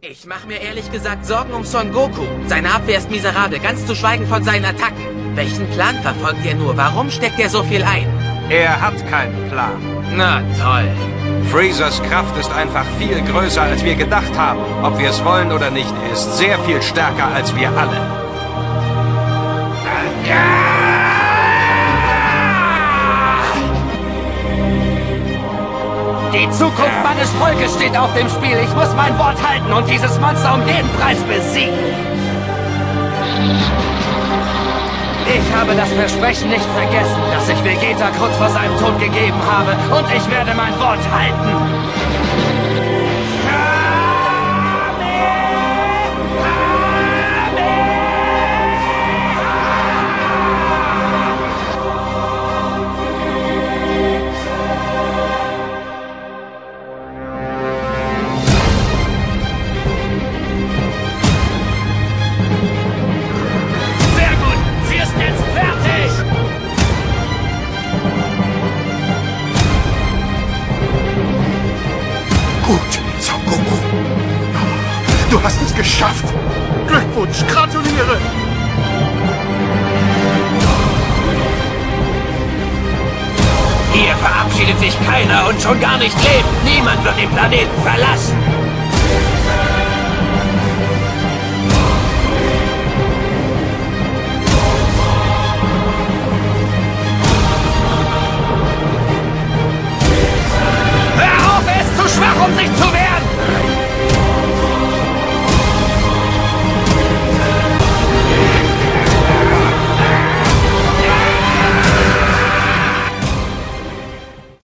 Ich mache mir ehrlich gesagt Sorgen um Son Goku. Seine Abwehr ist miserabel, ganz zu schweigen von seinen Attacken. Welchen Plan verfolgt er nur? Warum steckt er so viel ein? Er hat keinen Plan. Na toll. Freezers Kraft ist einfach viel größer, als wir gedacht haben. Ob wir es wollen oder nicht, er ist sehr viel stärker als wir alle. Die Zukunft meines Volkes steht auf dem Spiel. Ich muss mein Wort halten und dieses Monster um jeden Preis besiegen. Ich habe das Versprechen nicht vergessen, das ich Vegeta kurz vor seinem Tod gegeben habe. Und ich werde mein Wort halten. Gut, Son Goku. Du hast es geschafft. Glückwunsch, gratuliere. Hier verabschiedet sich keiner und schon gar nicht lebt. Niemand wird den Planeten verlassen. Hör auf, er ist zu schwach, um sich zu wehren!